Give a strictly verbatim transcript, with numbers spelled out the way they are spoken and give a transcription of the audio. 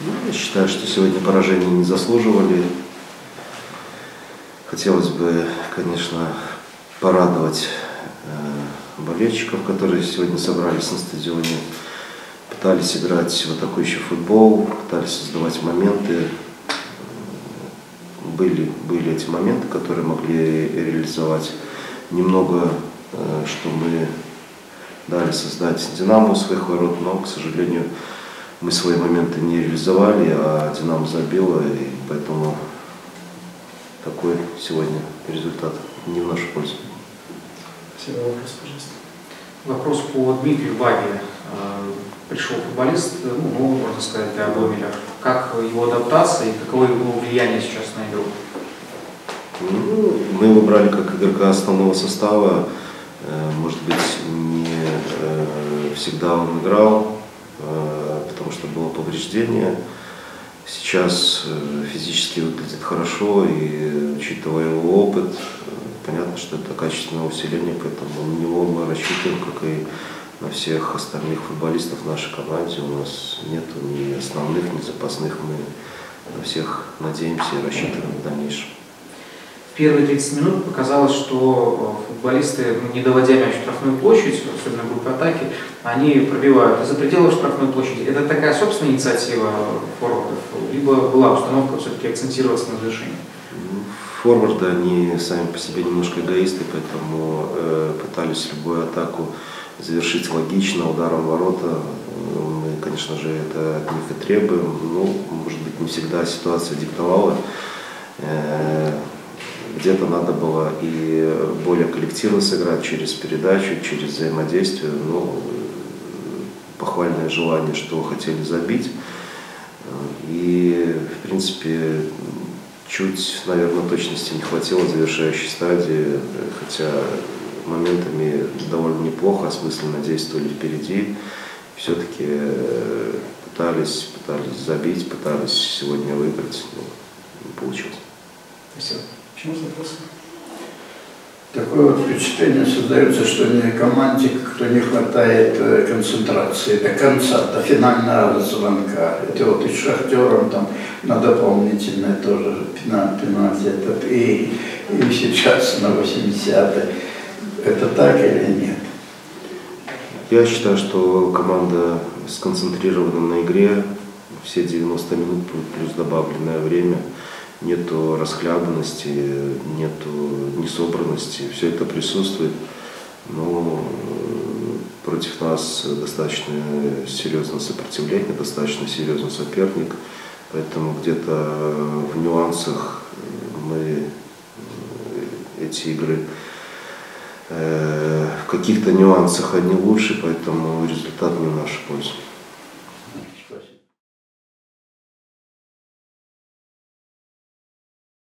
Ну, я считаю, что сегодня поражения не заслуживали. Хотелось бы, конечно, порадовать э, болельщиков, которые сегодня собрались на стадионе. Пытались играть в атакующий футбол, пытались создавать моменты. Были, были эти моменты, которые могли реализовать. Немного, э, что мы дали создать «Динамо» у своих ворот, но, к сожалению, мы свои моменты не реализовали, а «Динамо» забило, и поэтому такой сегодня результат не в нашу пользу. Спасибо. Вопрос, пожалуйста. Вопрос по Дмитрию Бабе. Пришел футболист, ну, новый, можно сказать, для Гомеля. Как его адаптация и каково его влияние сейчас на игру? Ну, мы его брали как игрока основного состава. Может быть, не всегда он играл, потому что было повреждение. Сейчас физически выглядит хорошо, и учитывая его опыт, понятно, что это качественное усиление, поэтому на него мы рассчитываем, как и на всех остальных футболистов в нашей команде. У нас нет ни основных, ни запасных. Мы на всех надеемся и рассчитываем в дальнейшем. В первые тридцать минут показалось, что футболисты, не доводя мяч в штрафную площадь, особенно в группе атаки, они пробивают из-за пределов штрафной площади. Это такая собственная инициатива форвардов, либо была установка все-таки акцентироваться на завершении? Форварды, они сами по себе немножко эгоисты, поэтому э, пытались любую атаку завершить логично, ударом в ворота. Мы, конечно же, это от них и требуем. Ну, может быть, не всегда ситуация диктовала. Э, Где-то надо было и более коллективно сыграть через передачу, через взаимодействие. Ну, похвальное желание, что хотели забить. И, в принципе, чуть, наверное, точности не хватило в завершающей стадии, хотя моментами довольно неплохо, осмысленно действовали впереди. Все-таки пытались, пытались забить, пытались сегодня выиграть, но не получилось. Спасибо. Почему запрос? Такое вот впечатление создается, что не команде, кто не хватает концентрации до конца, до финального звонка. Это вот и с Шахтером там на дополнительное тоже пенальти этот, и, и сейчас на восьмидесятой. Это так или нет? Я считаю, что команда сконцентрирована на игре. Все девяносто минут плюс добавленное время. Нету расхлябанности, нету несобранности, все это присутствует. Но против нас достаточно серьезное сопротивление, достаточно серьезный соперник. Поэтому где-то в нюансах мы эти игры, в каких-то нюансах они лучше, поэтому результат не в нашу пользу.